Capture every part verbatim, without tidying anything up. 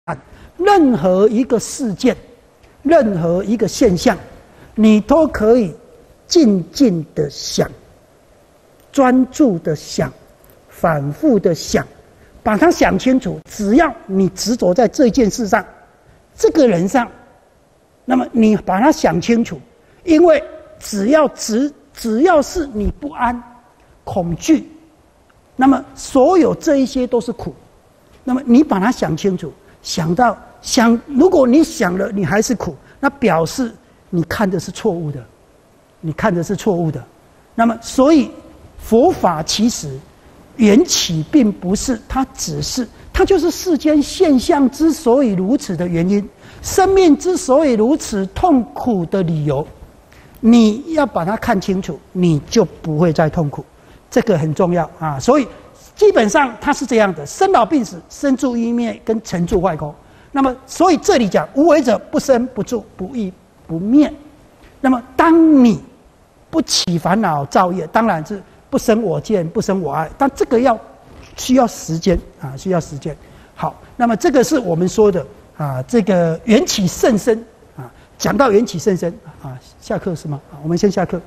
任何一个事件，任何一个现象，你都可以静静的想，专注的想，反复的想，把它想清楚。只要你执着在这件事上，这个人上，那么你把它想清楚，因为只要只只要是你不安、恐惧，那么所有这一些都是苦。那么你把它想清楚，想到想，如果你想了你还是苦，那表示你看的是错误的，你看的是错误的。那么所以佛法其实缘起并不是，它只是它就是世间现象之所以如此的原因，生命之所以如此痛苦的理由。你要把它看清楚，你就不会再痛苦，这个很重要啊。所以基本上它是这样的：生老病死、生住异灭跟成住坏空。那么，所以这里讲无为者不生不住不异不灭。那么，当你不起烦恼造业，当然是不生我见、不生我爱，但这个要需要时间啊，需要时间。好，那么这个是我们说的啊，这个缘起甚深啊。讲到缘起甚深啊，下课是吗？我们先下课。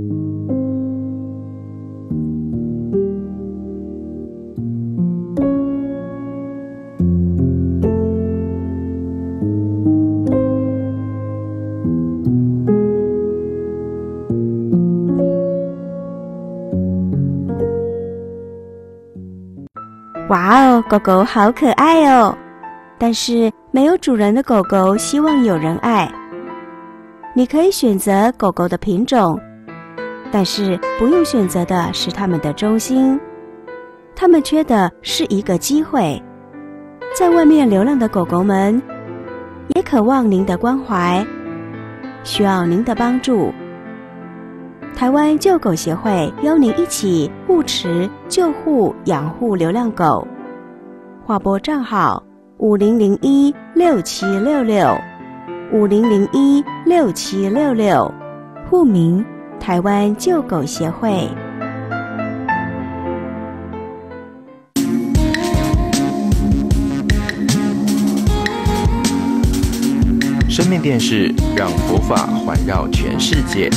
哇哦，狗狗好可爱哦！但是没有主人的狗狗希望有人爱。你可以选择狗狗的品种，但是不用选择的是它们的忠心。它们缺的是一个机会。在外面流浪的狗狗们，也渴望您的关怀，需要您的帮助。台湾救狗协会邀您一起护持、救护、养护流浪狗。划拨账号五零零一六七六六五零零一六七六六，户名台湾救狗协会。 生命电视让佛法环绕全世界。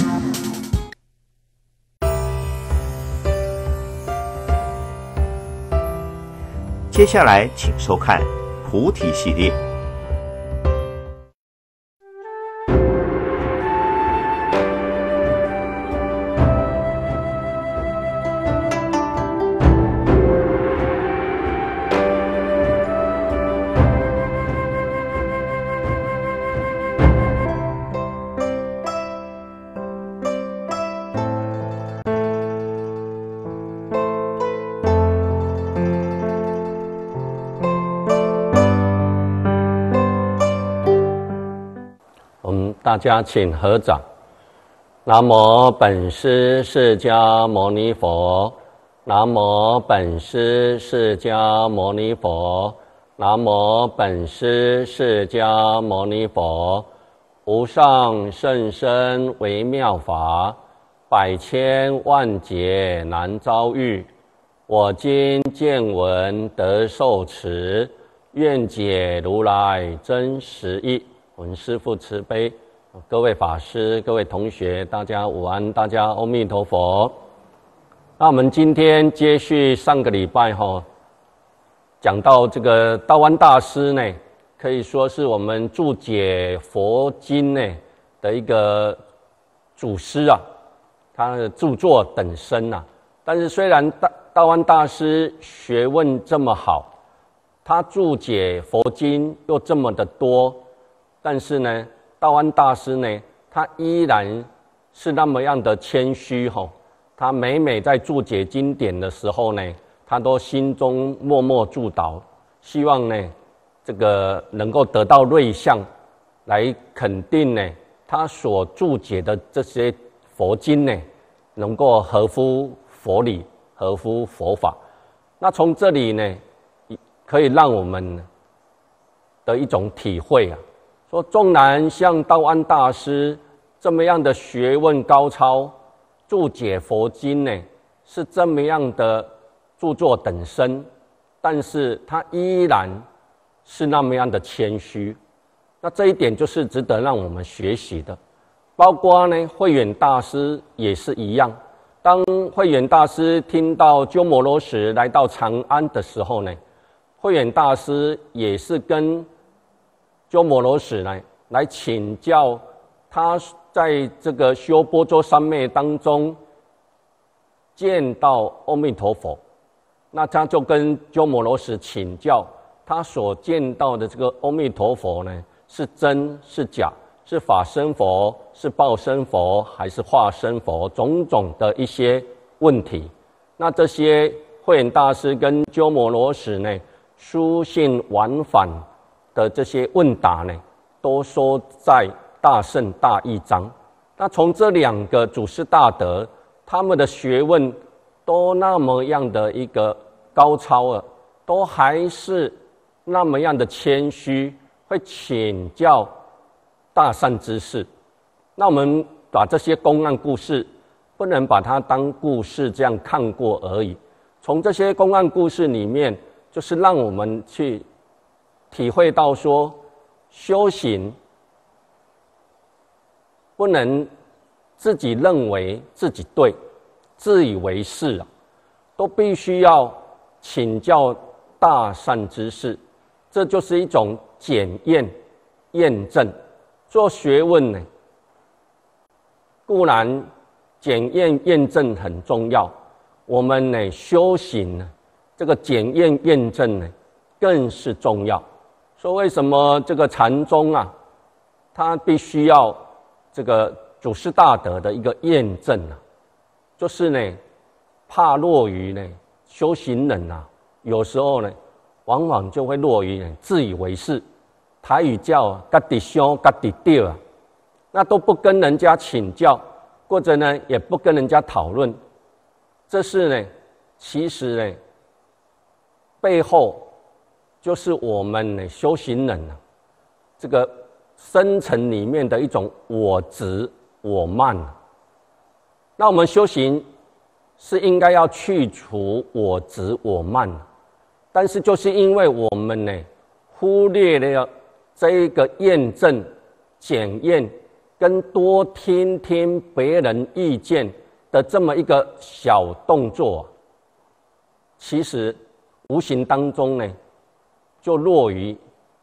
接下来，请收看菩提系列。 大家请合掌。南无本师释迦牟尼佛，南无本师释迦牟尼佛，南无本师释迦牟尼佛。无上甚深微妙法，百千万劫难遭遇。我今见闻得受持，愿解如来真实义。我们师父慈悲。各位法师、各位同学，大家午安，大家阿弥陀佛。那我们今天接续上个礼拜哈，讲到这个道安大师呢，可以说是我们注解佛经呢的一个祖师啊，他的著作等身啊。但是虽然道道安大师学问这么好，他注解佛经又这么的多，但是呢，道安大师呢，他依然是那么样的谦虚吼。他每每在注解经典的时候呢，他都心中默默祝祷，希望呢，这个能够得到瑞相，来肯定呢，他所注解的这些佛经呢，能够合乎佛理，合乎佛法。那从这里呢，可以让我们的一种体会啊。说纵然像道安大师这么样的学问高超，注解佛经呢是这么样的著作等身，但是他依然是那么样的谦虚。那这一点就是值得让我们学习的。包括呢，慧远大师也是一样。当慧远大师听到鸠摩罗什来到长安的时候呢，慧远大师也是跟鸠摩罗什呢来请教他在这个修般舟三昧当中见到阿弥陀佛，那他就跟鸠摩罗什请教，他所见到的这个阿弥陀佛呢，是真是假？是法身佛，是报身佛，还是化身佛？种种的一些问题，那这些慧远大师跟鸠摩罗什呢，书信往返的这些问答呢，都说在《大乘大义章》。那从这两个祖师大德，他们的学问都那么样的一个高超了，都还是那么样的谦虚，会请教大善知识。那我们把这些公案故事，不能把它当故事这样看过而已。从这些公案故事里面，就是让我们去体会到说，修行不能自己认为自己对，自以为是啊，都必须要请教大善知识。这就是一种检验、验证。做学问呢，固然检验验证很重要，我们呢修行呢，这个检验验证呢更是重要。说为什么这个禅宗啊，它必须要这个祖师大德的一个验证啊，就是呢怕落于呢修行人啊，有时候呢往往就会落于呢自以为是。台语叫自己想自己对啊，那都不跟人家请教，或者呢也不跟人家讨论，这是呢其实呢背后就是我们呢修行人啊这个深层里面的一种我执我慢。那我们修行是应该要去除我执我慢，但是就是因为我们呢忽略了这一个验证、检验跟多听听别人意见的这么一个小动作，其实无形当中呢，就落于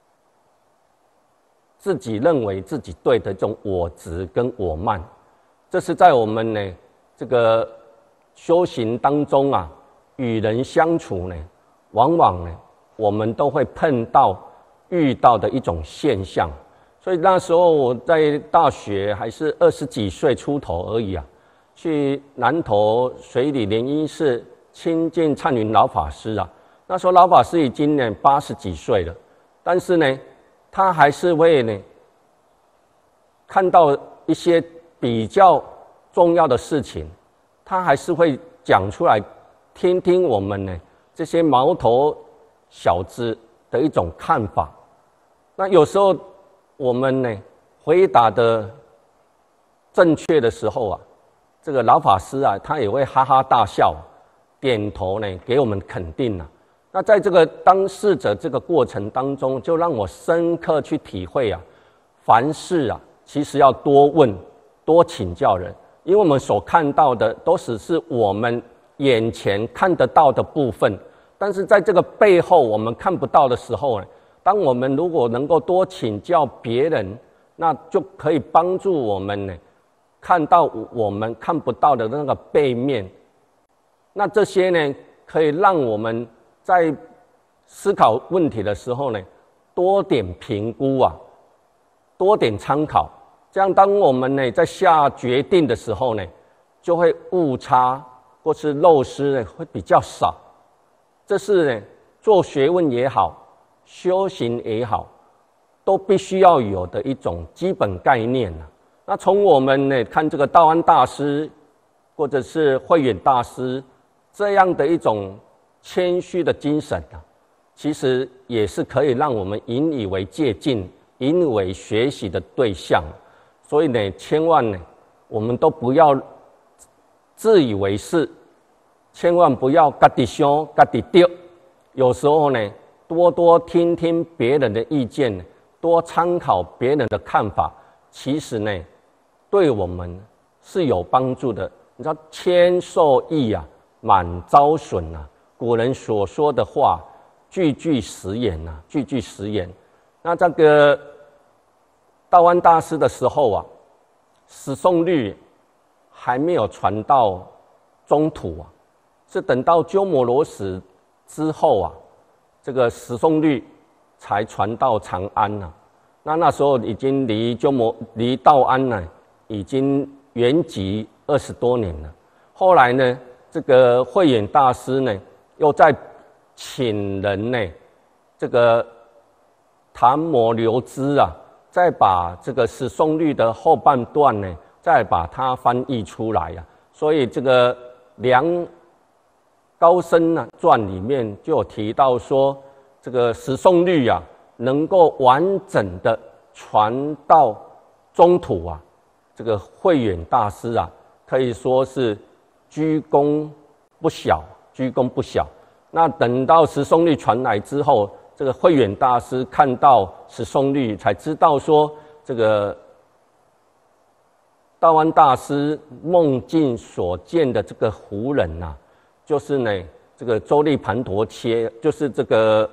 自己认为自己对的这种我执跟我慢。这是在我们呢这个修行当中啊，与人相处呢，往往呢我们都会碰到。遇到的一种现象。所以那时候我在大学还是二十几岁出头而已啊，去南投水里莲因寺亲近灿云老法师啊。那时候老法师已经呢八十几岁了，但是呢他还是会呢看到一些比较重要的事情，他还是会讲出来听听我们呢这些毛头小子的一种看法。那有时候我们呢回答的正确的时候啊，这个老法师啊他也会哈哈大笑，点头呢给我们肯定啊。那在这个当事者这个过程当中，就让我深刻去体会啊，凡事啊其实要多问多请教人，因为我们所看到的都只是我们眼前看得到的部分，但是在这个背后我们看不到的时候呢，当我们如果能够多请教别人，那就可以帮助我们呢看到我们看不到的那个背面。那这些呢可以让我们在思考问题的时候呢多点评估啊，多点参考，这样当我们呢在下决定的时候呢，就会误差或是漏失呢会比较少。这是呢做学问也好，修行也好，都必须要有的一种基本概念啊。那从我们呢看这个道安大师或者是慧远大师这样的一种谦虚的精神啊，其实也是可以让我们引以为借鉴，引以为学习的对象。所以呢，千万呢我们都不要自以为是，千万不要自己想自己对。有时候呢多多听听别人的意见，多参考别人的看法，其实呢，对我们是有帮助的。你知道谦受益啊，满招损啊，古人所说的话，句句实言啊，句句实言。那这个道安大师的时候啊，十诵律还没有传到中土啊，是等到鸠摩罗什之后啊，这个十诵律才传到长安啊。那那时候已经离鸠摩离道安呢，已经圆寂二十多年了。后来呢，这个慧远大师呢，又再请人呢，这个昙摩留支啊，再把这个十诵律的后半段呢，再把它翻译出来啊。所以这个梁高僧呢传里面就有提到说，这个十诵律啊，能够完整的传到中土啊，这个慧远大师啊，可以说是居功不小，居功不小。那等到十诵律传来之后，这个慧远大师看到十诵律，才知道说，这个道安大师梦境所见的这个胡人呐、啊，就是呢，这个周利盘陀切，就是这个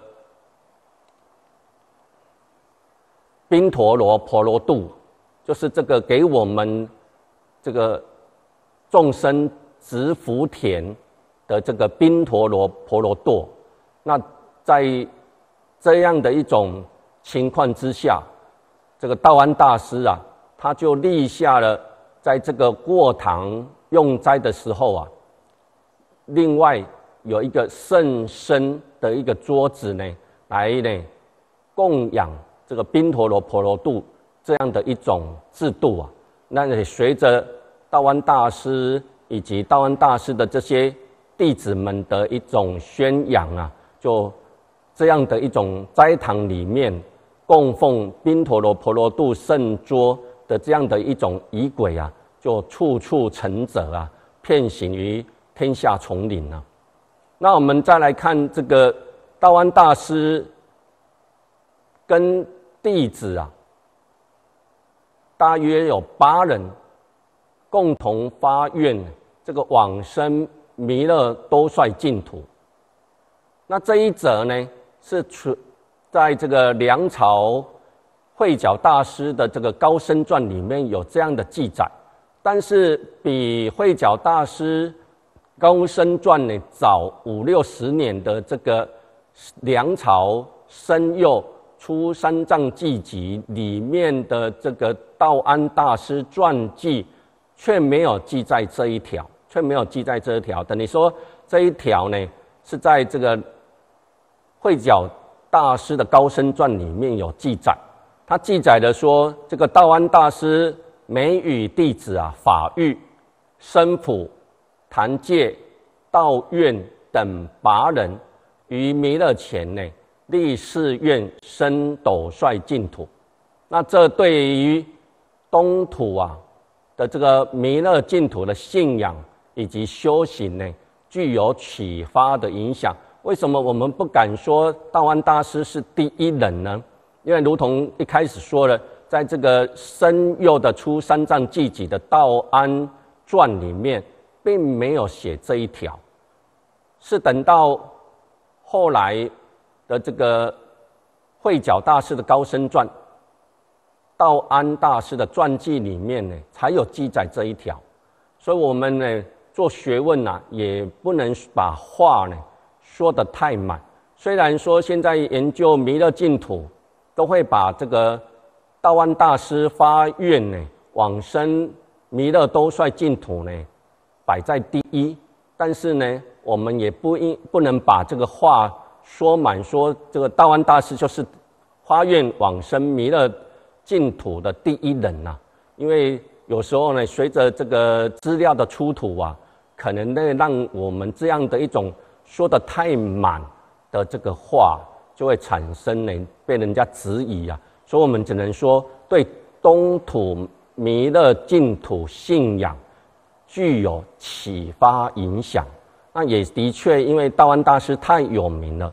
宾陀罗婆罗度，就是这个给我们这个众生植福田的这个宾陀罗婆罗多。那在这样的一种情况之下，这个道安大师啊，他就立下了在这个过堂用斋的时候啊，另外有一个甚深的一个桌子呢，来呢供养这个宾陀罗婆罗度这样的一种制度啊。那也随着道安大师以及道安大师的这些弟子们的一种宣扬啊，就这样的一种斋堂里面供奉宾陀罗婆罗度圣桌的这样的一种仪轨啊，就处处成者啊，遍行于天下丛林啊。那我们再来看这个道安大师跟弟子啊，大约有八人共同发愿，这个往生弥勒兜率净土。那这一则呢，是在这个梁朝慧皎大师的这个高僧传里面有这样的记载，但是比慧皎大师高僧传呢早五六十年的这个梁朝僧佑出三藏记集里面的这个道安大师传记，却没有记载这一条，却没有记载这一条。等于说这一条呢，是在这个慧皎大师的高僧传里面有记载。他记载的说，这个道安大师每与弟子啊法玉、僧普、坛戒、道院等八人于弥勒前呢，立誓愿生斗率净土。那这对于东土啊的这个弥勒净土的信仰以及修行呢，具有启发的影响。为什么我们不敢说道安大师是第一人呢？因为如同一开始说了，在这个僧佑的出三藏记集的道安传里面，并没有写这一条，是等到后来的这个慧皎大师的高僧传、道安大师的传记里面呢，才有记载这一条。所以我们呢做学问啊，也不能把话呢说得太满。虽然说现在研究弥勒净土，都会把这个道安大师发愿呢往生弥勒兜率净土呢摆在第一，但是呢，我们也不应不能把这个话说满，说这个道安大师就是发愿往生弥勒净土的第一人呐、啊。因为有时候呢，随着这个资料的出土啊，可能会让我们这样的一种说得太满的这个话，就会产生呢被人家质疑啊。所以我们只能说，对东土弥勒净土信仰具有启发影响。那也的确，因为道安大师太有名了，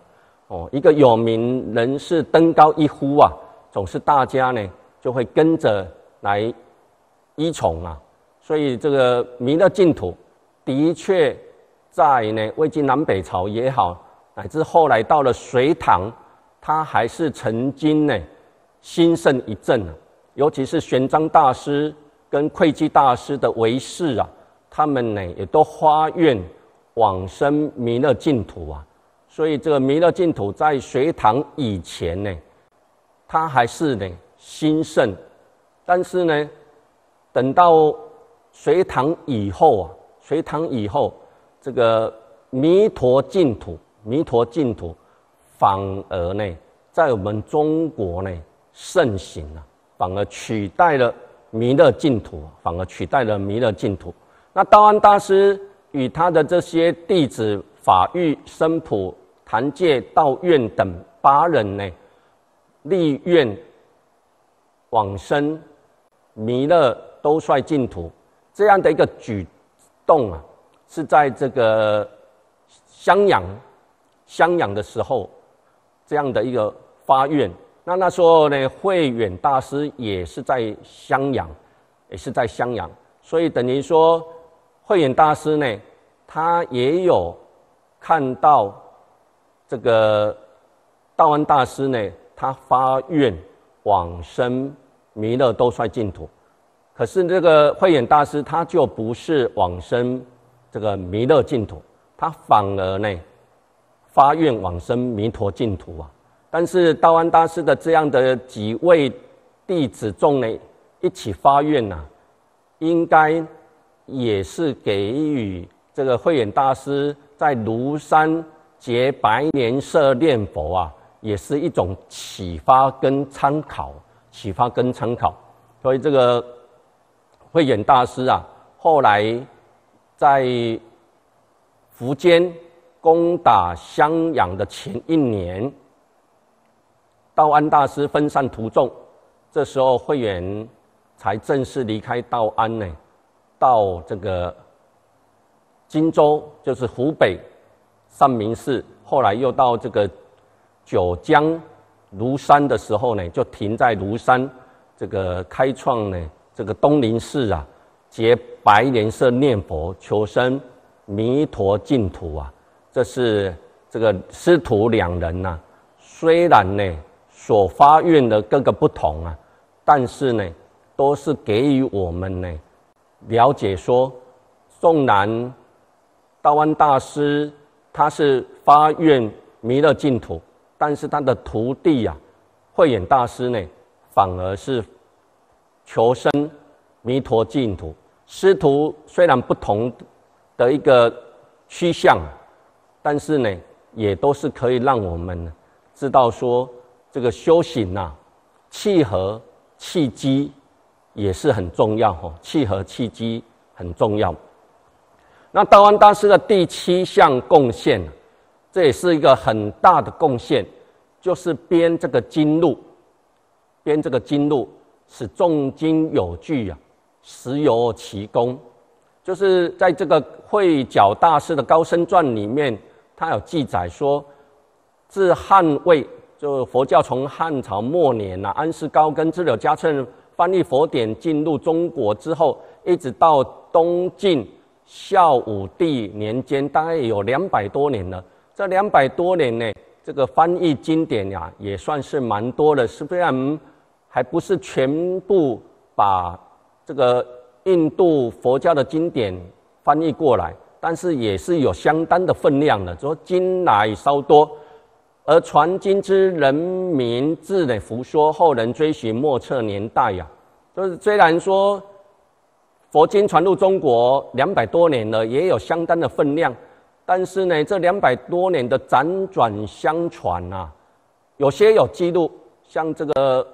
哦，一个有名人士登高一呼啊，总是大家呢就会跟着来依从啊。所以这个弥勒净土的确在呢魏晋南北朝也好，乃至后来到了隋唐，它还是曾经呢兴盛一阵啊。尤其是玄奘大师跟慧基大师的为士啊，他们呢也都发愿往生弥勒净土啊。所以这个弥勒净土在隋唐以前呢，它还是呢兴盛，但是呢，等到隋唐以后啊，隋唐以后，这个弥陀净土，弥陀净土反而呢，在我们中国呢盛行了、啊。反而取代了弥勒净土，反而取代了弥勒净土。那道安大师与他的这些弟子法玉、僧普、坛戒、道院等八人呢，立愿往生弥勒兜率净土，这样的一个举动啊，是在这个襄阳襄阳的时候，这样的一个发愿。那那时候呢，慧远大师也是在襄阳，也是在襄阳，所以等于说，慧远大师呢，他也有看到这个道安大师呢，他发愿往生弥勒兜率净土，可是这个慧远大师他就不是往生这个弥勒净土，他反而呢发愿往生弥陀净土啊。但是道安大师的这样的几位弟子众呢，一起发愿呐、啊，应该也是给予这个慧远大师在庐山结白莲社念佛啊，也是一种启发跟参考，启发跟参考。所以这个慧远大师啊，后来在苻坚攻打襄阳的前一年，道安大师分散途众，这时候慧远才正式离开道安呢，到这个荆州，就是湖北三明寺，后来又到这个九江庐山的时候呢，就停在庐山，这个开创呢这个东林寺啊，结白莲社念佛，求生弥陀净土啊。这是这个师徒两人呐、啊，虽然呢所发愿的各个不同啊，但是呢，都是给予我们呢了解说，纵然道安大师他是发愿弥勒净土，但是他的徒弟啊，慧远大师呢，反而是求生弥陀净土。师徒虽然不同的一个趋向，但是呢，也都是可以让我们知道说，这个修行啊，契合契机也是很重要哈，契合契机很重要。那道安大师的第七项贡献，这也是一个很大的贡献，就是编这个经录，编这个经录，使众经有据啊，实有其功。就是在这个慧皎大师的《高僧传》里面，他有记载说，自汉魏。就佛教从汉朝末年啊，安世高跟智柳嘉称翻译佛典进入中国之后，一直到东晋孝武帝年间，大概有两百多年了。这两百多年呢，这个翻译经典呀、啊，也算是蛮多的。虽然还不是全部把这个印度佛教的经典翻译过来，但是也是有相当的分量的。说经来稍多。而传经之人民自呢胡说，后人追寻莫测年代呀、啊。就是虽然说佛经传入中国两百多年了，也有相当的分量，但是呢，这两百多年的辗转相传啊，有些有记录，像这个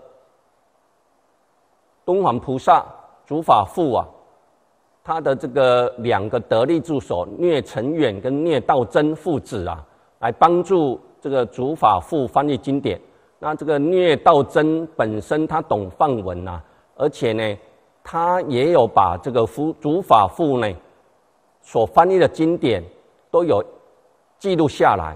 敦煌菩萨竺法父啊，他的这个两个得力助手聂成远跟聂道真父子啊，来帮助这个竺法父翻译经典。那这个聂道真本身他懂梵文啊，而且呢，他也有把这个竺法父呢所翻译的经典都有记录下来，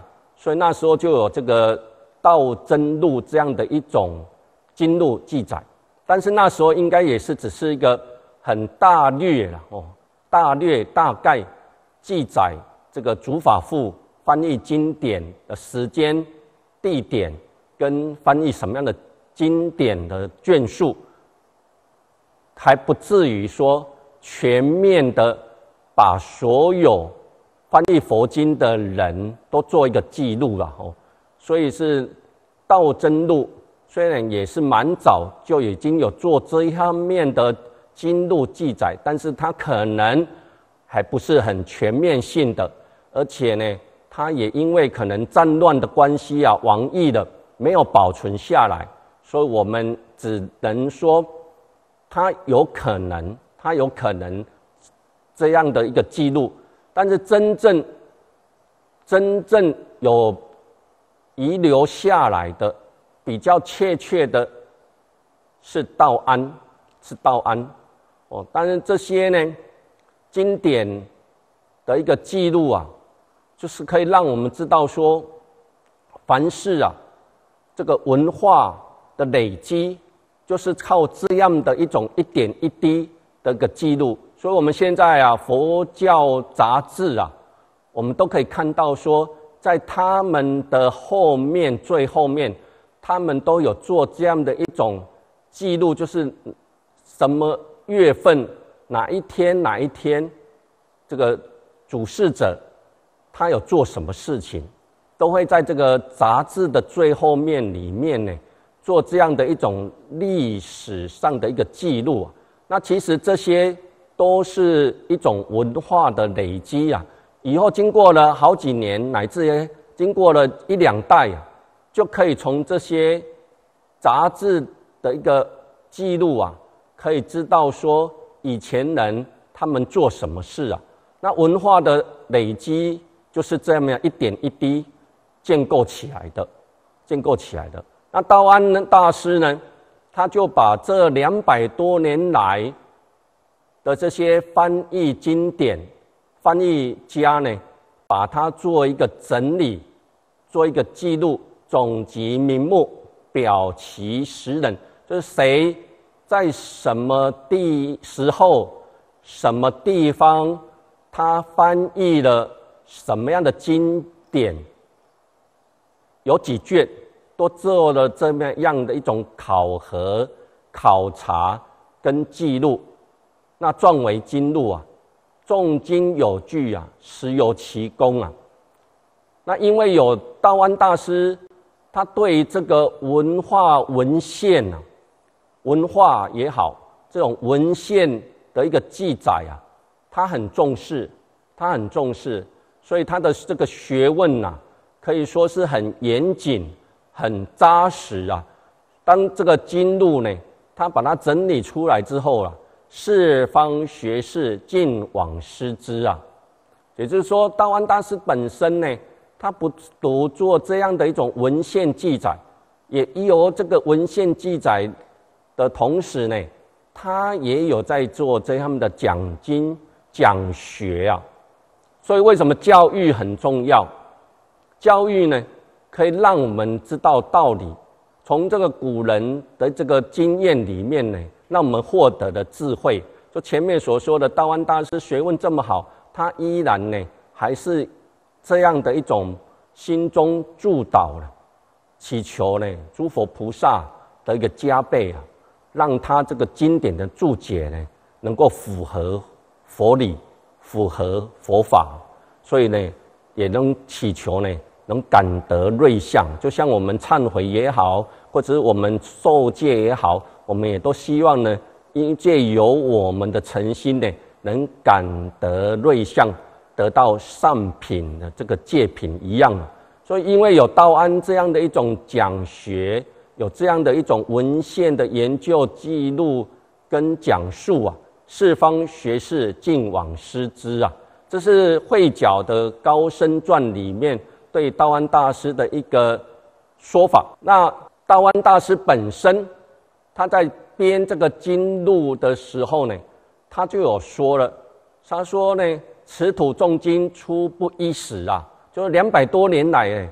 所以那时候就有这个道真录这样的一种经录记载。但是那时候应该也是只是一个很大略了哦，大略大概记载这个主法父翻译经典的时间、地点跟翻译什么样的经典的卷数，还不至于说全面的把所有翻译佛经的人都做一个记录了哦。所以是道真录，虽然也是蛮早就已经有做这一方面的经录记载，但是它可能还不是很全面性的，而且呢，它也因为可能战乱的关系啊，亡佚的没有保存下来，所以我们只能说，它有可能，它有可能这样的一个记录，但是真正真正有遗留下来的，比较确切的是道安，是道安哦。但是这些呢，经典的一个记录啊，就是可以让我们知道说，凡事啊，这个文化的累积，就是靠这样的一种一点一滴的一个记录。所以我们现在啊，佛教杂志啊，我们都可以看到说，在他们的后面最后面，他们都有做这样的一种记录，就是什么月份哪一天哪一天，这个主事者他有做什么事情，都会在这个杂志的最后面里面呢，做这样的一种历史上的一个记录。那其实这些都是一种文化的累积啊，以后经过了好几年，乃至于经过了一两代啊，就可以从这些杂志的一个记录啊，可以知道说以前人他们做什么事啊。那文化的累积就是这样一点一滴建构起来的，建构起来的。那道安大师呢，他就把这两百多年来的这些翻译经典，翻译家呢，把它做一个整理，做一个记录，总集名目，表其时人，就是谁在什么地时候、什么地方，他翻译了什么样的经典，有几卷，都做了这么样的一种考核、考察跟记录。那撰为经录啊，重经有据啊，实有其功啊。那因为有道安大师，他对这个文化文献啊，文化也好，这种文献的一个记载啊，他很重视，他很重视，所以他的这个学问啊，可以说是很严谨、很扎实啊。当这个经录呢，他把它整理出来之后啊，四方学士尽往师之啊，也就是说，道安大师本身呢，他不独做这样的一种文献记载，也由这个文献记载的同时呢，他也有在做这样的讲经讲学啊。所以为什么教育很重要？教育呢，可以让我们知道道理，从这个古人的这个经验里面呢，让我们获得的智慧。就前面所说的，道安大师学问这么好，他依然呢，还是这样的一种心中祝祷了，祈求呢诸佛菩萨的一个加倍啊，让他这个经典的注解呢，能够符合佛理，符合佛法，所以呢，也能祈求呢，能感得瑞相。就像我们忏悔也好，或者是我们受戒也好，我们也都希望呢，因借由我们的诚心呢，能感得瑞相，得到上品的这个戒品一样。所以因为有道安这样的一种讲学，有这样的一种文献的研究记录跟讲述啊，四方学士尽往师之啊，这是慧角的高僧传里面对道安大师的一个说法。那道安大师本身，他在编这个经录的时候呢，他就有说了，他说呢，此土重经初不一时啊，就是两百多年来，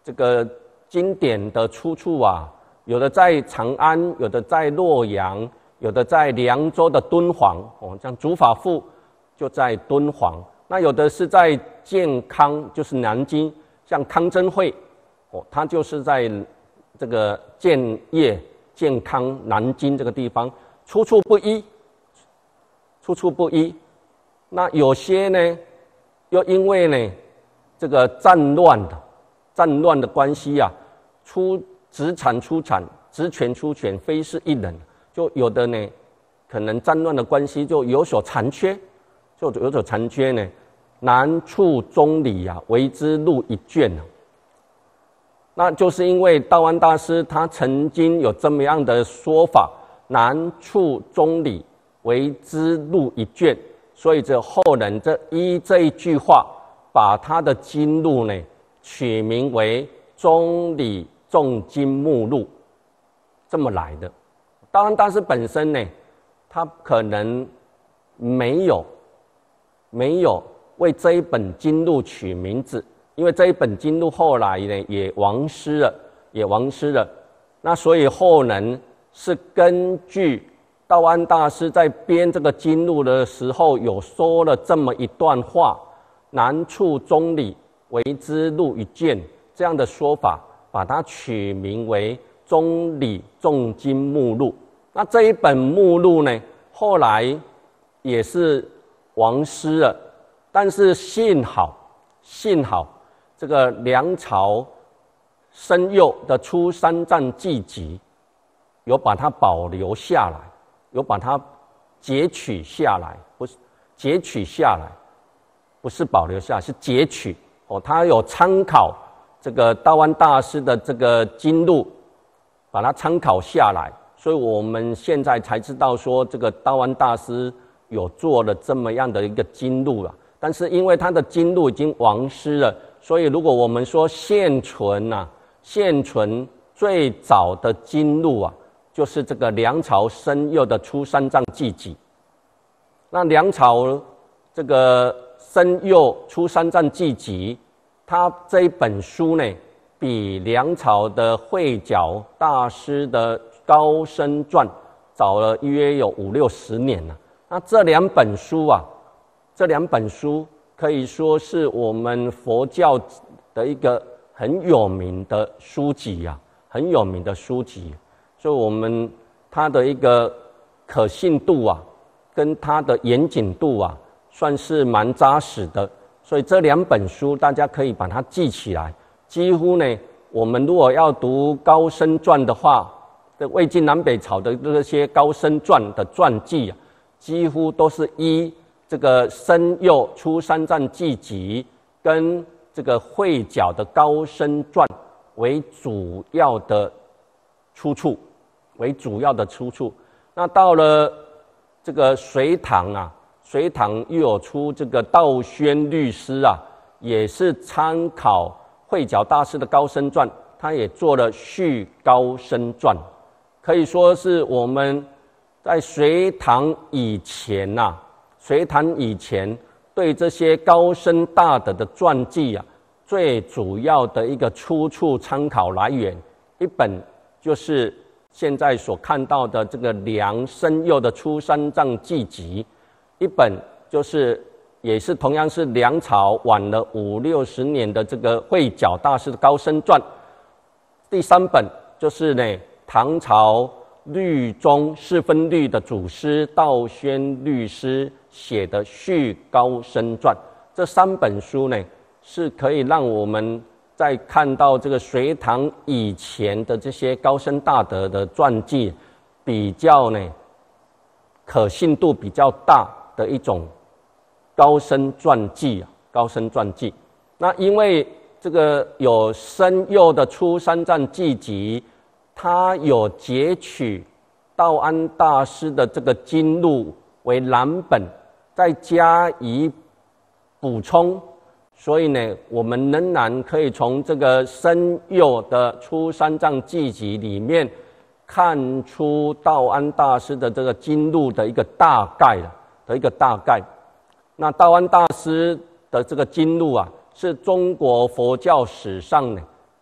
这个经典的出处啊，有的在长安，有的在洛阳，有的在凉州的敦煌哦，像竺法富就在敦煌。那有的是在建康，就是南京，像康真会哦，他就是在这个建业、建康、南京这个地方，出处不一，出处不一。那有些呢，又因为呢这个战乱的战乱的关系啊，出子产出产，职权出权，非是一人。就有的呢，可能战乱的关系就有所残缺，就有所残缺呢。南处中里啊，为之录一卷啊。那就是因为道安大师他曾经有这么样的说法，南处中里，为之录一卷，所以这后人这依这一句话，把他的经录呢取名为中里重经目录，这么来的。道安大师本身呢，他可能没有没有为这一本经录取名字，因为这一本经录后来呢也亡失了，也亡失了。那所以后人是根据道安大师在编这个经录的时候，有说了这么一段话：南处中里，为之录一卷，这样的说法，把它取名为中里重经目录。那这一本目录呢，后来也是亡失了，但是幸好，幸好这个梁朝申佑的《出山藏记集》有把它保留下来，有把它截取下来，不是截取下来，不是保留下来，是截取哦。他有参考这个道安大师的这个经录，把它参考下来。所以我们现在才知道说，这个道安大师有做了这么样的一个经录了。但是因为他的经录已经亡失了，所以如果我们说现存啊，现存最早的经录啊，就是这个梁朝申佑的《出山藏记集》。那梁朝这个申佑《出山藏记集》，他这一本书呢，比梁朝的慧皎大师的高僧传早了约有五六十年了。那这两本书啊，这两本书可以说是我们佛教的一个很有名的书籍啊，很有名的书籍。所以我们它的一个可信度啊，跟它的严谨度啊，算是蛮扎实的。所以这两本书大家可以把它记起来。几乎呢，我们如果要读高僧传的话，这魏晋南北朝的这些高僧传的传记啊，几乎都是依这个申佑《出山藏记集》跟这个慧皎的高僧传为主要的出处，为主要的出处。那到了这个隋唐啊，隋唐又有出这个道宣律师啊，也是参考慧皎大师的高僧传，他也做了续高僧传。可以说是我们在隋唐以前呐、啊，隋唐以前对这些高僧大德的传记啊，最主要的一个出处参考来源，一本就是现在所看到的这个梁申佑的《出山藏记集》，一本就是也是同样是梁朝晚了五六十年的这个慧皎大师的高僧传，第三本就是呢唐朝律宗四分律的祖师道宣律师写的《续高僧传》。这三本书呢，是可以让我们在看到这个隋唐以前的这些高僧大德的传记，比较呢可信度比较大的一种高僧传记啊，高僧传记。那因为这个有申佑的《出山藏记集》，他有截取道安大师的这个经录为蓝本，再加以补充，所以呢，我们仍然可以从这个申佑的《出山藏记集》里面看出道安大师的这个经录的一个大概的一个大概。那道安大师的这个经录啊，是中国佛教史上呢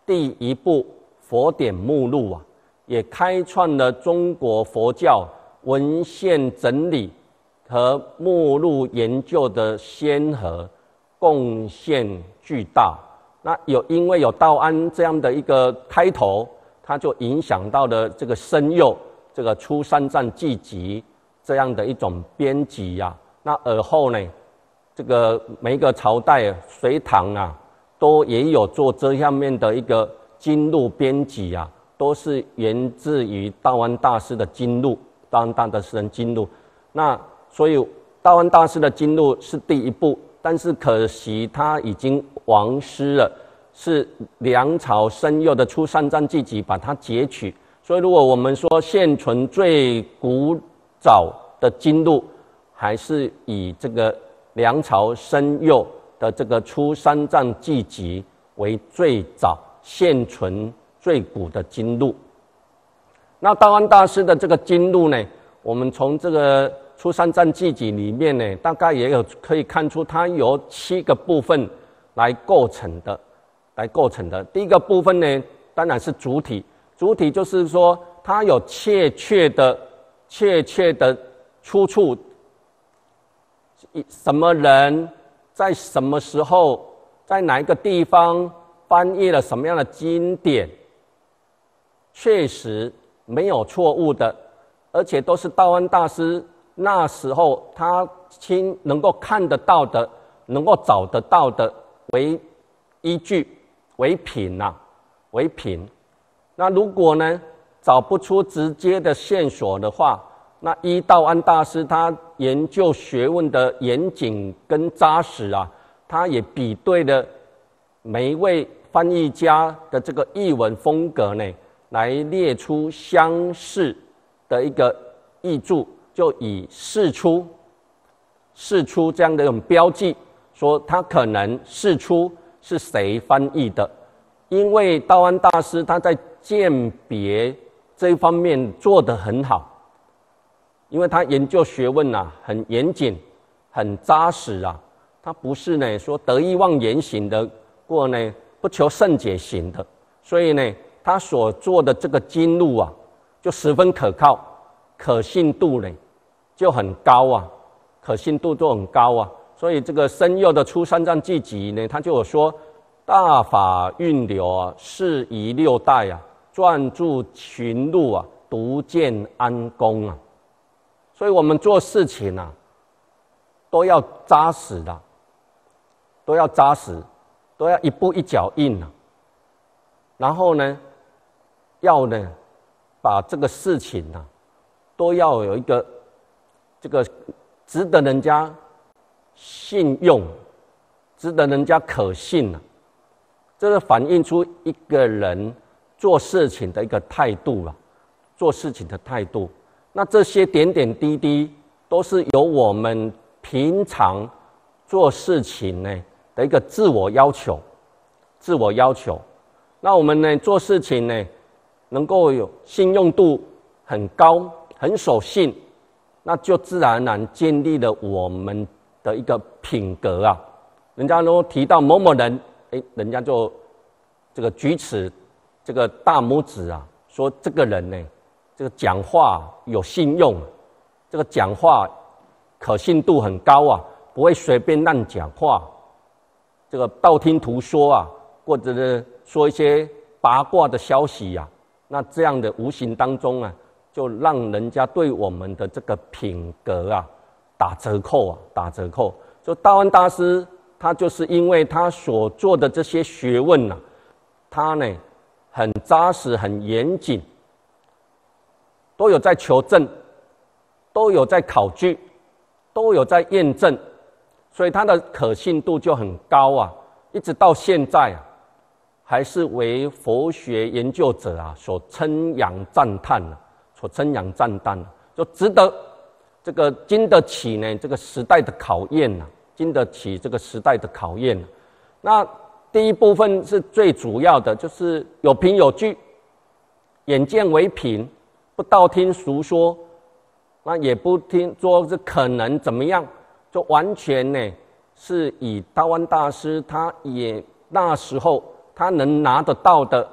第一部佛典目录啊，也开创了中国佛教文献整理和目录研究的先河，贡献巨大。那有因为有道安这样的一个开头，它就影响到了这个生佑这个出三藏记集这样的一种编辑呀。那而后呢，这个每一个朝代，隋唐啊，都也有做这样面的一个经录编辑啊，都是源自于道安大师的经录，道安大师的经录。那所以道安大师的经录是第一部，但是可惜他已经亡失了，是梁朝生佑的出三藏记集把它截取。所以如果我们说现存最古早的经录，还是以这个梁朝生佑的这个出三藏记集为最早现存最古的经录。那道安大师的这个经录呢，我们从这个出三藏记集里面呢，大概也有可以看出它由七个部分来构成的，来构成的。第一个部分呢，当然是主体，主体就是说它有确切的、确切的出处，什么人在什么时候，在哪一个地方翻译了什么样的经典，确实没有错误的，而且都是道安大师那时候他亲能够看得到的，能够找得到的为依据，为凭啊，为凭。那如果呢找不出直接的线索的话，那依道安大师他研究学问的严谨跟扎实啊，他也比对了每一位翻译家的这个译文风格呢，来列出相似的一个译注，就以释出、释出这样的一种标记，说他可能释出是谁翻译的。因为道安大师他在鉴别这一方面做得很好，因为他研究学问啊很严谨、很扎实啊，他不是呢说得意忘言型的，或呢不求甚解型的，所以呢他所做的这个经录啊，就十分可靠，可信度呢就很高啊，可信度就很高啊。所以这个生佑的出三藏记集呢，他就有说大法运流啊，适宜六代啊，专注群录啊，独见安公啊。所以我们做事情啊，都要扎实的，都要扎实，都要一步一脚印啊。然后呢，要呢把这个事情啊，都要有一个这个值得人家信用，值得人家可信啊。这是反映出一个人做事情的一个态度啊，做事情的态度。那这些点点滴滴都是由我们平常做事情呢的一个自我要求，自我要求。那我们呢做事情呢，能够有信用度很高，很守信，那就自然而然建立了我们的一个品格啊。人家都提到某某人，哎，人家就这个举起这个大拇指啊，说这个人呢，这个讲话有信用，这个讲话可信度很高啊，不会随便乱讲话，这个道听途说啊，或者是说一些八卦的消息啊，那这样的无形当中啊，就让人家对我们的这个品格啊打折扣啊，打折扣。就道安大师，他就是因为他所做的这些学问啊，他呢很扎实、很严谨，都有在求证，都有在考据，都有在验证，所以他的可信度就很高啊，一直到现在啊，还是为佛学研究者啊所称扬赞叹啊，所称扬赞叹啊，就值得这个经得起呢这个时代的考验啊，经得起这个时代的考验啊。那第一部分是最主要的，就是有凭有据，眼见为凭，不道听俗说，那也不听说是可能怎么样，就完全呢是以道安大师他也那时候他能拿得到的，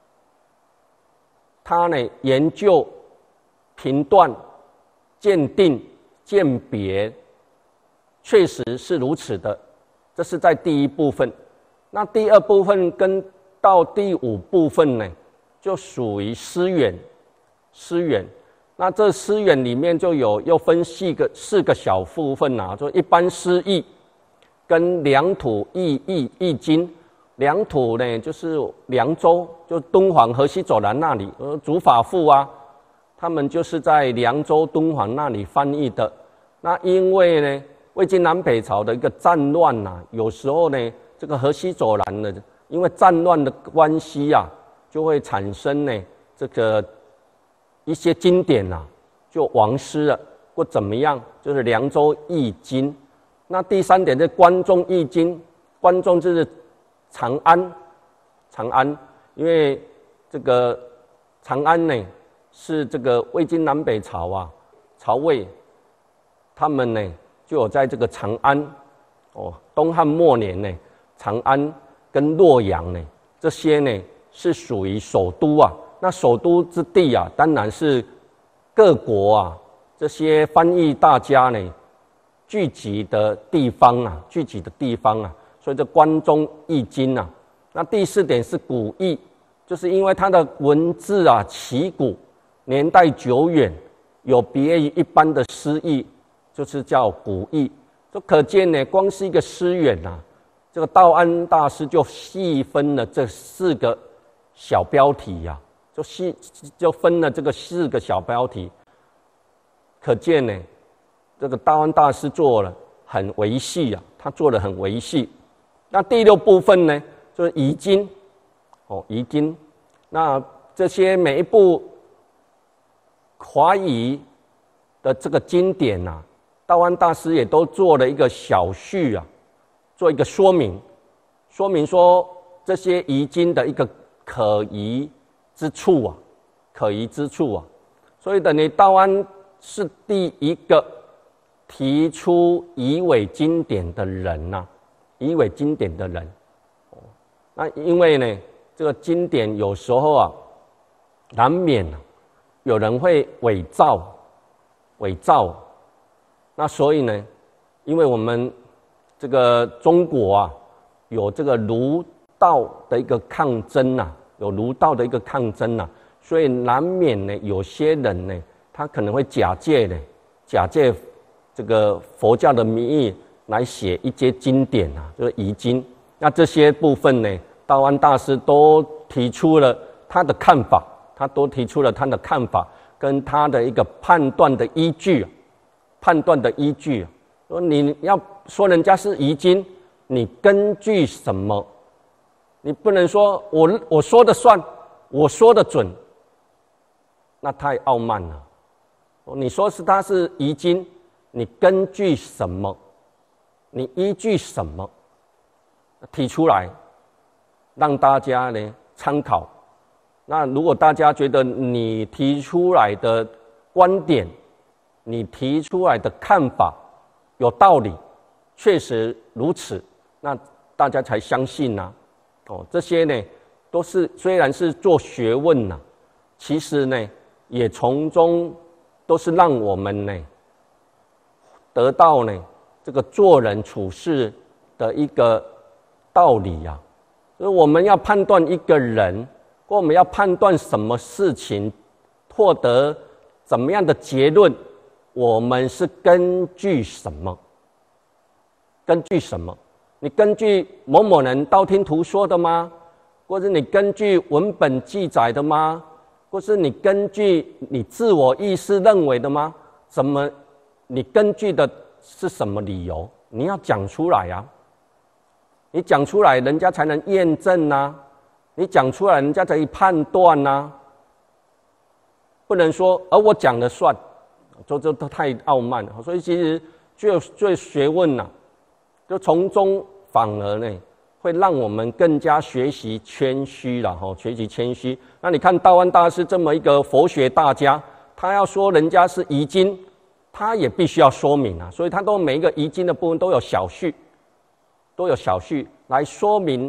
他呢研究、评断、鉴定、鉴别，确实是如此的。这是在第一部分。那第二部分跟到第五部分呢，就属于思源。思源，那这思源里面就有又分四个四个小部分啊，就一般思义跟良土义义义经。良土呢就是凉州，就敦煌河西走廊那里，呃，竺法父啊，他们就是在凉州敦煌那里翻译的。那因为呢，魏晋南北朝的一个战乱呐、啊，有时候呢，这个河西走廊呢，因为战乱的关系啊，就会产生呢这个一些经典啊就亡失了，或怎么样，就是凉州易经。那第三点是关中易经，关中就是长安，长安，因为这个长安呢是这个魏晋南北朝啊，曹魏他们呢就有在这个长安哦，东汉末年呢，长安跟洛阳呢这些呢是属于首都啊。那首都之地啊，当然是各国啊这些翻译大家呢聚集的地方啊，聚集的地方啊。所以这关中易经啊，那第四点是古义，就是因为它的文字啊奇古，年代久远，有别于一般的诗义，就是叫古义。就可见呢，光是一个诗源啊，这个道安大师就细分了这四个小标题呀、啊，就细就分了这个四个小标题，可见呢，这个道安大师做了很维系啊，他做得很维系。那第六部分呢，就是遗经，哦，遗经。那这些每一部华语的这个经典啊，道安大师也都做了一个小序啊，做一个说明，说明说这些遗经的一个可疑之处啊，可疑之处啊。所以等于道安是第一个提出遗伪经典的人呐、啊。遗伪经典的人，那因为呢，这个经典有时候啊，难免啊，有人会伪造，伪造。那所以呢，因为我们这个中国啊，有这个儒道的一个抗争啊，有儒道的一个抗争啊，所以难免呢，有些人呢，他可能会假借呢，假借这个佛教的名义。来写一些经典啊，就是遗经。那这些部分呢，道安大师都提出了他的看法，他都提出了他的看法跟他的一个判断的依据，判断的依据。说你要说人家是遗经，你根据什么？你不能说我我说的算，我说的准，那太傲慢了。你说是他是遗经，你根据什么？你依据什么提出来，让大家呢参考？那如果大家觉得你提出来的观点，你提出来的看法有道理，确实如此，那大家才相信啊。哦，这些呢都是虽然是做学问呐、啊，其实呢也从中都是让我们呢得到呢。这个做人处事的一个道理啊，所以我们要判断一个人，或我们要判断什么事情，获得怎么样的结论，我们是根据什么？根据什么？你根据某某人道听途说的吗？或是你根据文本记载的吗？或是你根据你自我意识认为的吗？怎么？你根据的是什么理由？你要讲出来啊！你讲出来，人家才能验证啊！你讲出来，人家才可以判断啊！不能说，而我讲了算，这这都太傲慢了。所以其实就就学问呐、啊，就从中反而呢，会让我们更加学习谦虚了哈，学习谦虚。那你看道安大师这么一个佛学大家，他要说人家是遗经。他也必须要说明啊，所以他都每一个遗经的部分都有小序，都有小序来说明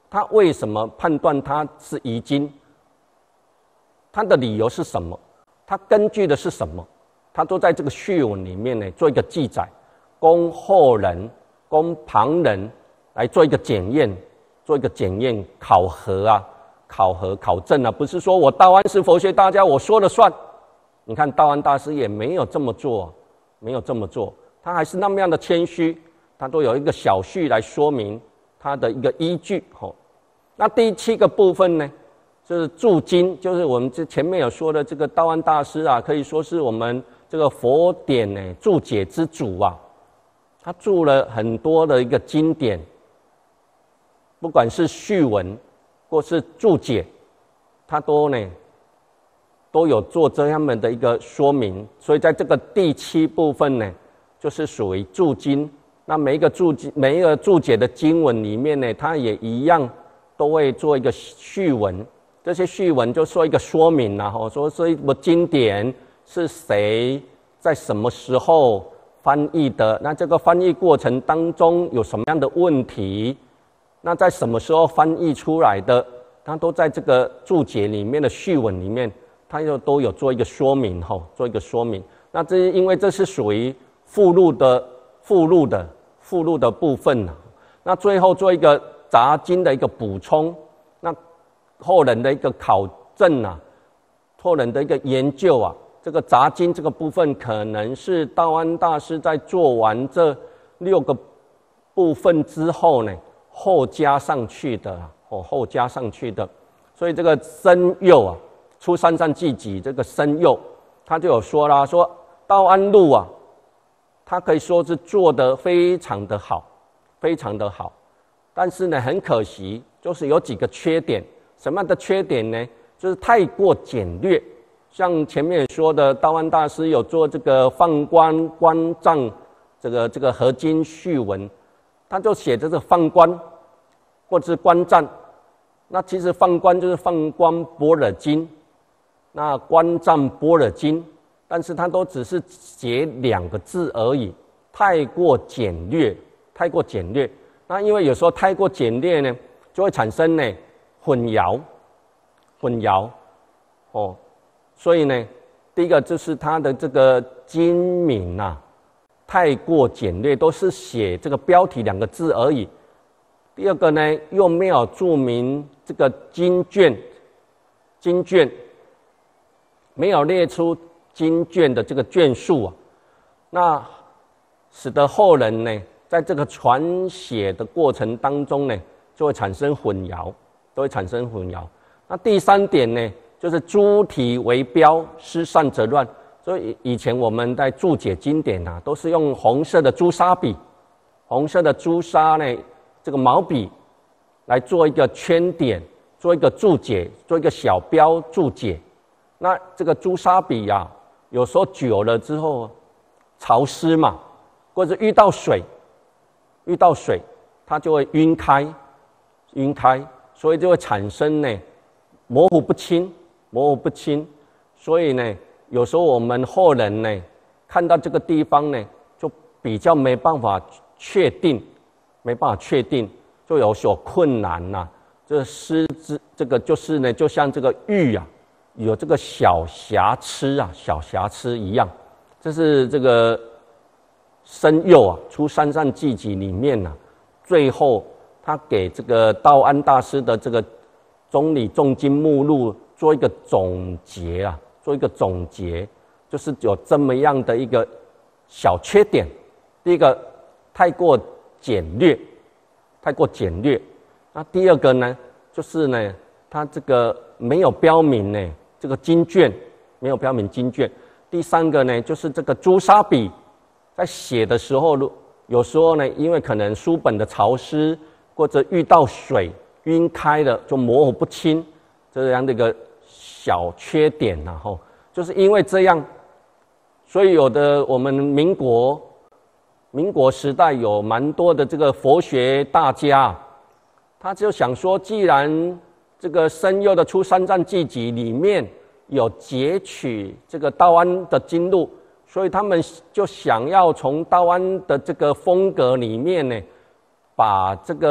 他为什么判断它是遗经？他的理由是什么？他根据的是什么？他都在这个序文里面呢做一个记载，供后人、供旁人来做一个检验，做一个检验考核啊，考核考证啊，不是说我道安是佛学大家，我说了算。你看道安大师也没有这么做，没有这么做，他还是那么样的谦虚，他都有一个小序来说明他的一个依据。吼，那第七个部分呢，就是注经，就是我们这前面有说的这个道安大师啊，可以说是我们这个佛典呢注解之祖啊，他注了很多的一个经典，不管是序文或是注解，他都呢都有做这样的一个说明。所以在这个第七部分呢，就是属于注经。那每一个注每一个注解的经文里面呢，它也一样都会做一个序文。这些序文就说一个说明啊，说这一部经典是谁在什么时候翻译的，那这个翻译过程当中有什么样的问题，那在什么时候翻译出来的，它都在这个注解里面的序文里面，它又都有做一个说明，做一个说明。那这因为这是属于附录的附录的附录的部分，那最后做一个杂经的一个补充，那后人的一个考证啊，后人的一个研究啊，这个杂经这个部分可能是道安大师在做完这六个部分之后呢，后加上去的，哦，后加上去的。所以这个僧佑啊，出三藏记集这个僧佑，他就有说啦，说道安录啊，他可以说是做得非常的好，非常的好，但是呢，很可惜，就是有几个缺点。什么样的缺点呢？就是太过简略。像前面说的，道安大师有做这个放观观藏这个这个合经序文，他就写这个放观或者是观藏。那其实放观就是放观般若经，那观藏般若经，但是他都只是写两个字而已，太过简略，太过简略。那因为有时候太过简略呢，就会产生呢混淆，混淆，哦，所以呢，第一个就是它的这个经名啊，太过简略，都是写这个标题两个字而已。第二个呢，又没有注明这个经卷，经卷没有列出经卷的这个卷数啊，那使得后人呢，在这个传写的过程当中呢，就会产生混淆。都会产生混淆。那第三点呢，就是诸体为标，失善则乱。所以以前我们在注解经典啊，都是用红色的朱砂笔，红色的朱砂呢，这个毛笔来做一个圈点，做一个注解，做一个小标注解。那这个朱砂笔啊，有时候久了之后潮湿嘛，或者遇到水，遇到水它就会晕开，晕开。所以就会产生呢模糊不清，模糊不清。所以呢，有时候我们后人呢看到这个地方呢，就比较没办法确定，没办法确定，就有所困难呐、啊。这失之这个就是呢，就像这个玉啊，有这个小瑕疵啊，小瑕疵一样。这是这个僧佑啊，出三藏记集里面啊，最后。他给这个道安大师的这个中理重经目录做一个总结啊，做一个总结，就是有这么样的一个小缺点。第一个，太过简略，太过简略。那第二个呢，就是呢，他这个没有标明呢这个经卷，没有标明经卷。第三个呢，就是这个朱砂笔在写的时候，有时候呢，因为可能书本的潮湿。或者遇到水晕开了，就模糊不清，这样的一个小缺点然后就是因为这样，所以有的我们民国民国时代有蛮多的这个佛学大家，他就想说，既然这个僧佑的出三藏记集里面有截取这个道安的经录，所以他们就想要从道安的这个风格里面呢。把这个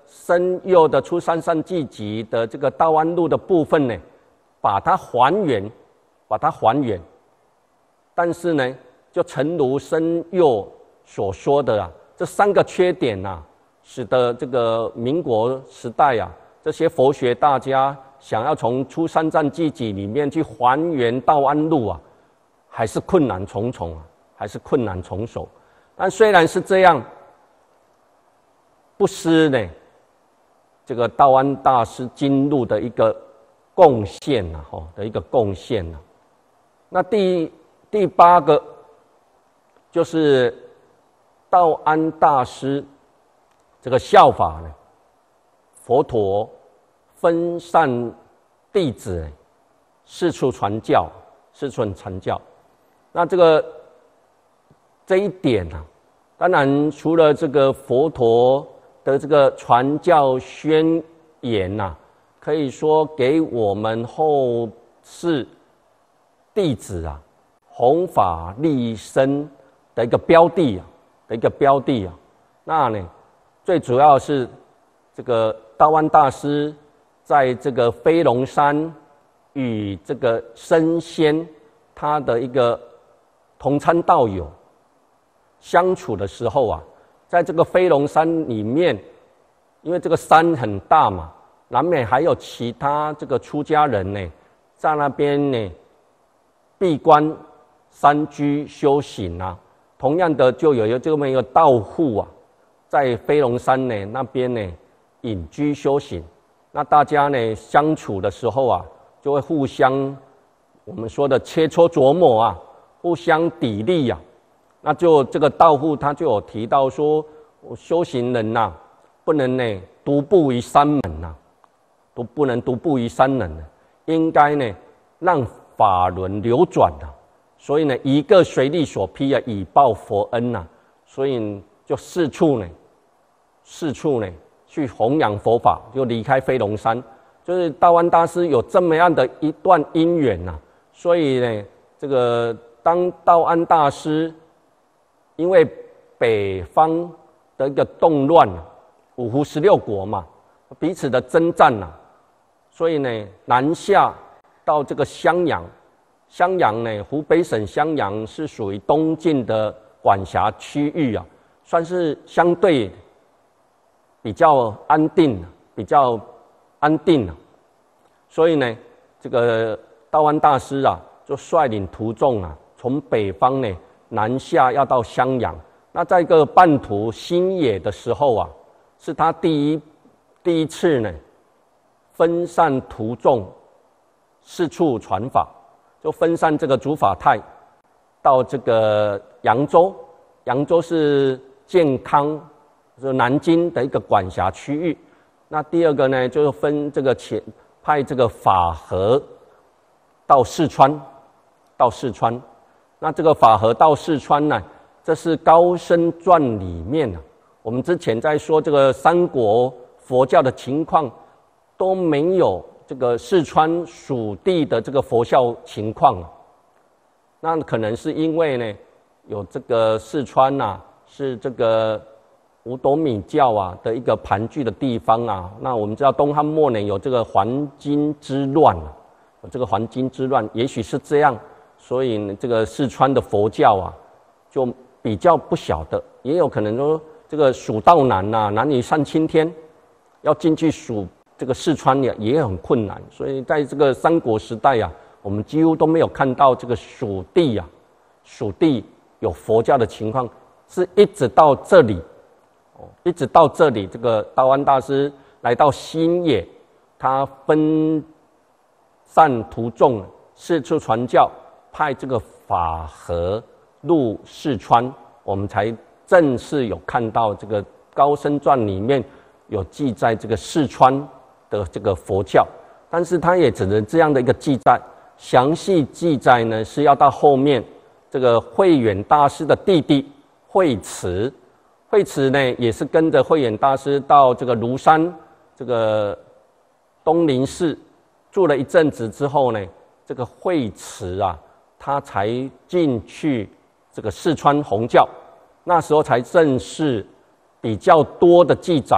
生佑的出三善济集的这个道安路的部分呢，把它还原，把它还原。但是呢，就诚如生佑所说的啊，这三个缺点呐、啊，使得这个民国时代啊，这些佛学大家想要从出三善济集里面去还原道安路啊，还是困难重重啊，还是困难重重。但虽然是这样，不失呢这个道安大师经路的一个贡献呐，吼的一个贡献呐。那第第八个就是道安大师这个效法呢，佛陀分散弟子，四处传教，四处传教。那这个这一点啊，当然除了这个佛陀的这个传教宣言呐、啊，可以说给我们后世弟子啊弘法利生的一个标的啊的一个标的啊。那呢，最主要是这个道安大师在这个飞龙山与这个僧仙他的一个同参道友相处的时候啊，在这个飞龙山里面，因为这个山很大嘛，难免还有其他这个出家人呢，在那边呢闭关山居修行啊。同样的，就有这么一个道户啊，在飞龙山呢那边呢隐居修行。那大家呢相处的时候啊，就会互相我们说的切磋琢磨啊，互相砥砺啊。那就这个道户他就有提到说，修行人呐、啊，不能呢独步于山门呐、啊，都不能独步于山门的，应该呢让法轮流转啊。所以呢，一个随力所披啊，以报佛恩呐、啊。所以就四处呢，四处呢去弘扬佛法，就离开飞龙山。就是道安大师有这么样的一段因缘呐、啊，所以呢，这个当道安大师因为北方的一个动乱，五胡十六国嘛，彼此的征战呐、啊，所以呢，南下到这个襄阳。襄阳呢，湖北省襄阳是属于东晋的管辖区域啊，算是相对比较安定，比较安定。所以呢，这个道安大师啊，就率领徒众啊，从北方呢南下要到襄阳。那在一个半途新野的时候啊，是他第一第一次呢，分散徒众，四处传法。就分散这个竺法泰到这个扬州，扬州是健康，就是南京的一个管辖区域。那第二个呢，就是分这个前派这个法和到四川，到四川。那这个法和到四川呢，这是高僧传里面啊，我们之前在说这个三国佛教的情况都没有这个四川属地的这个佛教情况，那可能是因为呢，有这个四川啊，是这个五斗米教啊的一个盘踞的地方啊。那我们知道东汉末年有这个黄巾之乱，有这个黄巾之乱，也许是这样，所以这个四川的佛教啊，就比较不晓得，也有可能说这个蜀道难啊，难于上青天，要进去蜀。这个四川也也很困难，所以在这个三国时代啊，我们几乎都没有看到这个蜀地啊，蜀地有佛教的情况，是一直到这里，哦，一直到这里，这个道安大师来到新野，他分散徒众，四处传教，派这个法和入四川，我们才正式有看到这个《高僧传》里面有记载这个四川的这个佛教，但是他也只能这样的一个记载，详细记载呢是要到后面这个慧远大师的弟弟慧慈，慧慈呢也是跟着慧远大师到这个庐山这个东林寺住了一阵子之后呢，这个慧慈啊，他才进去这个四川弘教，那时候才正式比较多的记载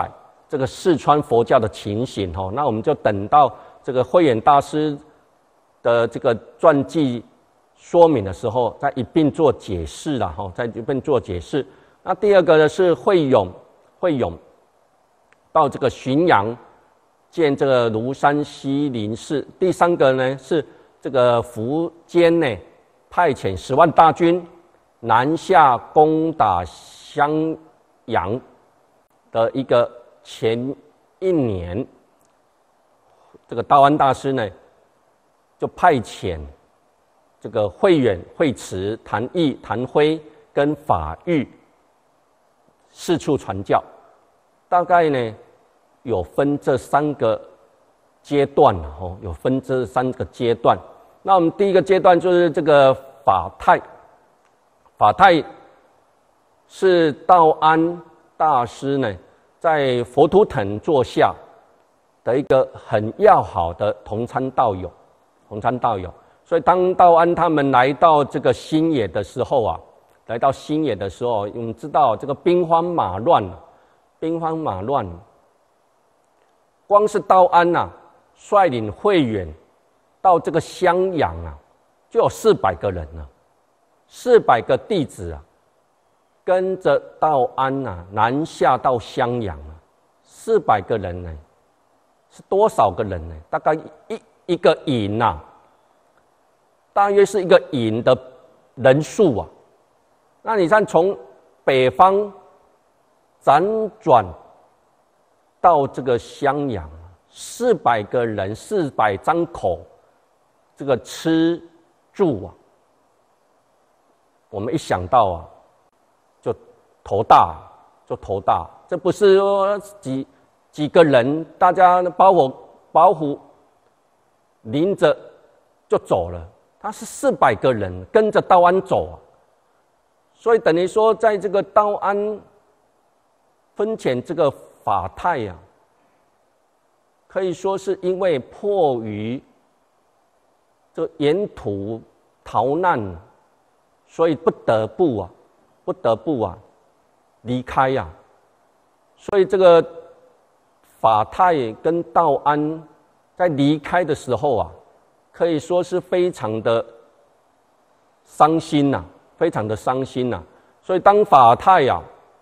这个四川佛教的情形哦，那我们就等到这个慧远大师的这个传记说明的时候，再一并做解释啦哈，再一并做解释。那第二个呢是慧永，慧永到这个浔阳建这个庐山西林寺。第三个呢是这个苻坚呢派遣十万大军南下攻打襄阳的一个前一年，这个道安大师呢就派遣这个慧远、慧慈、谭毅、谭辉跟法玉四处传教，大概呢有分这三个阶段哦，有分这三个阶段。那我们第一个阶段就是这个法泰，法泰是道安大师呢在佛图腾座下的一个很要好的同参道友，同参道友。所以当道安他们来到这个新野的时候啊，来到新野的时候，我们知道这个兵荒马乱，兵荒马乱，光是道安呐、啊，率领慧远到这个襄阳啊，就有四百个人了，四百个弟子啊，跟着道安呐、啊、南下到襄阳啊，四百个人呢，是多少个人呢？大概一一个营呐、啊。大约是一个营的人数啊，那你看从北方辗转到这个襄阳，四百个人，四百张口，这个吃住啊，我们一想到啊，就头大，就头大。这不是说几几个人，大家包火包虎拎着就走了。他是四百个人跟着道安走啊，所以等于说，在这个道安分遣这个法泰啊，可以说是因为迫于这沿途逃难，所以不得不啊，不得不啊离开呀、啊。所以这个法泰跟道安在离开的时候啊，可以说是非常的伤心呐、啊，非常的伤心呐、啊。所以当法泰啊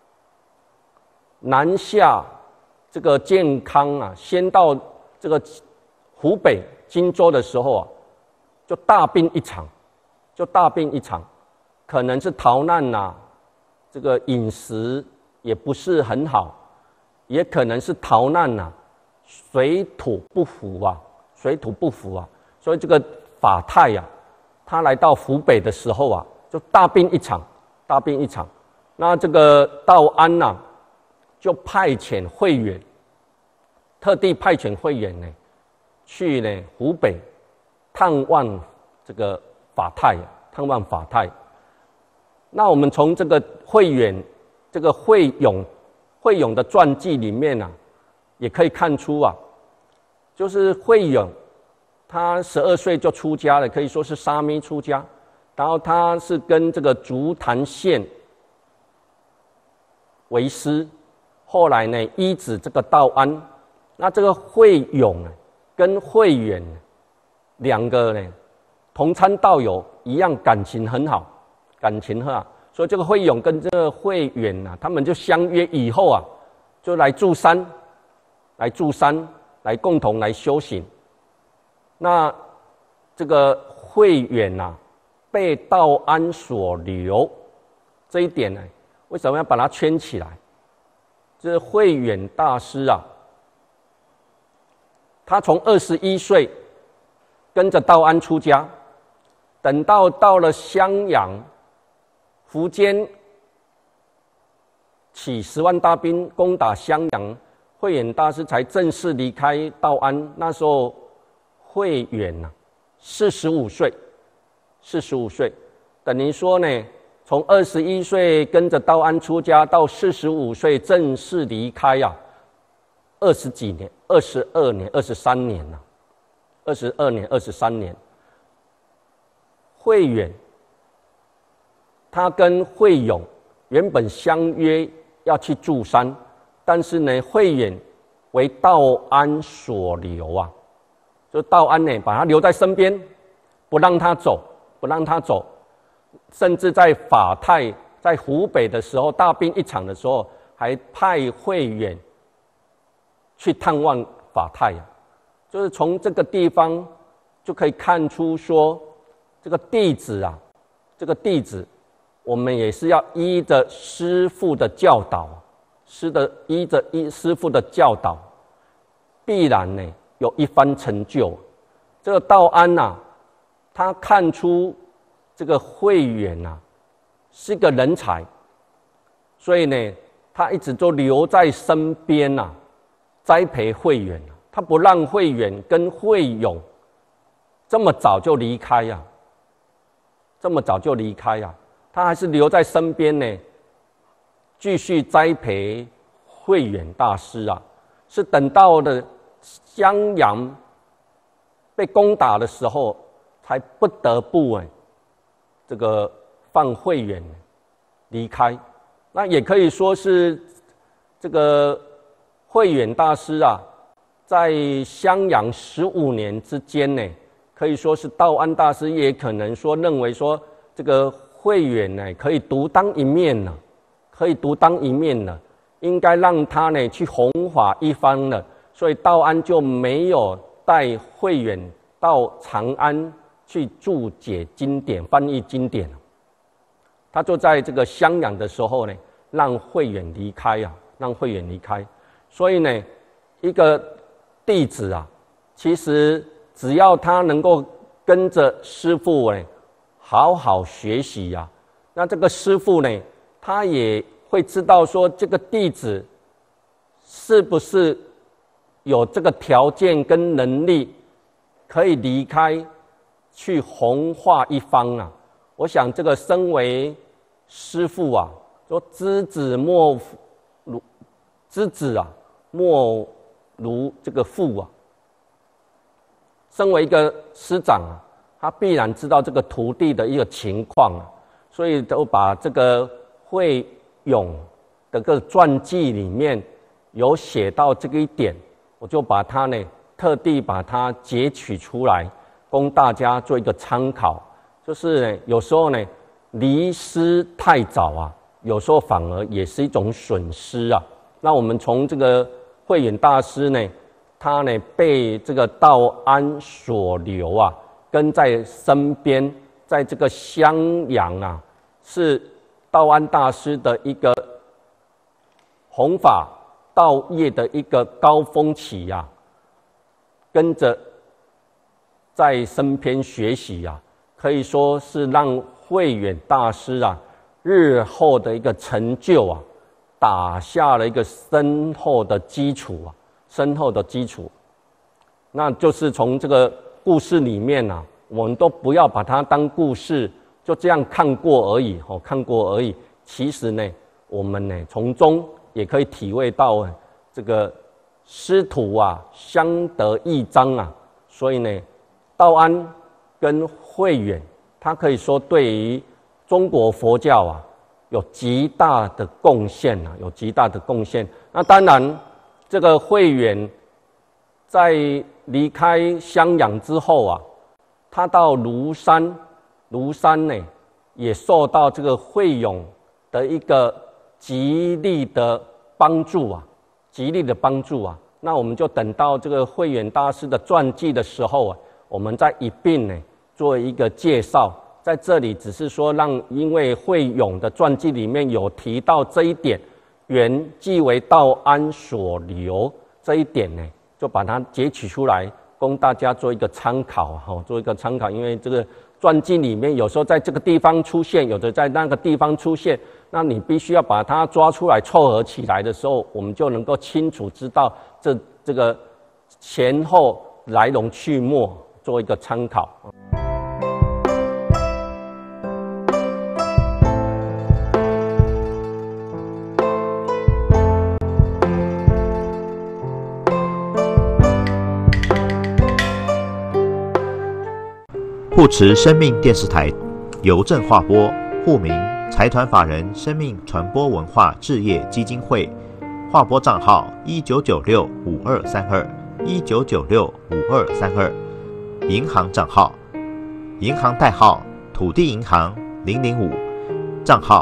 南下这个健康啊，先到这个湖北荆州的时候啊，就大病一场，就大病一场，可能是逃难呐、啊，这个饮食也不是很好，也可能是逃难呐、啊，水土不服啊，水土不服啊。所以这个法泰呀、啊，他来到湖北的时候啊，就大病一场，大病一场。那这个道安呐、啊，就派遣慧远，特地派遣慧远呢，去呢湖北探望这个法泰，探望法泰。那我们从这个慧远、这个慧永、慧永的传记里面啊，也可以看出啊，就是慧永。他十二岁就出家了，可以说是沙弥出家。然后他是跟这个竹潭县为师，后来呢依止这个道安。那这个慧永跟慧远两个呢同参道友一样，感情很好，感情很好。所以这个慧永跟这个慧远啊，他们就相约以后啊，就来住山，来住山，来共同来修行。那这个慧远呐、啊，被道安所留，这一点呢，为什么要把它圈起来？这慧远大师啊，他从二十一岁跟着道安出家，等到到了襄阳，苻坚起十万大兵攻打襄阳，慧远大师才正式离开道安。那时候慧远呐、啊，四十五岁，四十五岁，等于说呢，从二十一岁跟着道安出家，到四十五岁正式离开呀、啊，二十几年，二十二年，二十三年呐、啊，二十二年，二十三年。慧远，他跟慧永原本相约要去住山，但是呢，慧远为道安所留啊，就道安呢，把他留在身边，不让他走，不让他走，甚至在法泰在湖北的时候，大病一场的时候，还派慧远去探望法泰啊，就是从这个地方就可以看出说，这个弟子啊，这个弟子，我们也是要依着师父的教导，师的依着依师父的教导，必然呢有一番成就。这个道安呐、啊，他看出这个慧远呐、啊、是个人才，所以呢，他一直都留在身边呐、啊，栽培慧远。他不让慧远跟慧勇这么早就离开呀、啊，这么早就离开呀、啊，他还是留在身边呢，继续栽培慧远大师啊。是等到了襄阳被攻打的时候，才不得不哎，这个放慧远离开。那也可以说是这个慧远大师啊，在襄阳十五年之间呢，可以说是道安大师也可能说认为说，这个慧远呢可以独当一面了，可以独当一面了，应该让他呢去弘法一方了，所以道安就没有带慧远到长安去注解经典、翻译经典。他就在这个襄阳的时候呢，让慧远离开啊，让慧远离开。所以呢，一个弟子啊，其实只要他能够跟着师父呢，好好学习呀、啊，那这个师父呢，他也会知道说这个弟子是不是有这个条件跟能力，可以离开去弘化一方啊。我想这个身为师父啊，说知子莫如知子啊，莫如这个父啊。身为一个师长啊，他必然知道这个徒弟的一个情况啊，所以都把这个慧勇的个传记里面有写到这个一点，我就把它呢特地把它截取出来，供大家做一个参考。就是呢，有时候呢离师太早啊，有时候反而也是一种损失啊。那我们从这个慧远大师呢，他呢被这个道安所留啊，跟在身边，在这个襄阳啊，是道安大师的一个弘法道业的一个高峰期呀、啊，跟着在身边学习呀、啊，可以说是让慧远大师啊日后的一个成就啊，打下了一个深厚的基础啊，深厚的基础。那就是从这个故事里面啊，我们都不要把它当故事就这样看过而已，哦，看过而已。其实呢，我们呢从中也可以体会到这个师徒啊相得益彰啊。所以呢，道安跟慧远，他可以说对于中国佛教啊有极大的贡献啊，有极大的贡献。那当然，这个慧远在离开襄阳之后啊，他到庐山，庐山呢也受到这个慧勇的一个极力的帮助啊，极力的帮助啊。那我们就等到这个慧远大师的传记的时候啊，我们再一并呢做一个介绍。在这里只是说让，因为慧勇的传记里面有提到这一点，原即为道安所留这一点呢，就把它截取出来，供大家做一个参考哈，做一个参考。因为这个传记里面有时候在这个地方出现，有的在那个地方出现，那你必须要把它抓出来凑合起来的时候，我们就能够清楚知道这这个前后来龙去脉，做一个参考。 护持生命电视台邮政划拨户名财团法人生命传播文化置业基金会， 划拨账号一九九六五二三二一九九六五二三二，银行账号，银行代号土地银行零零五，账号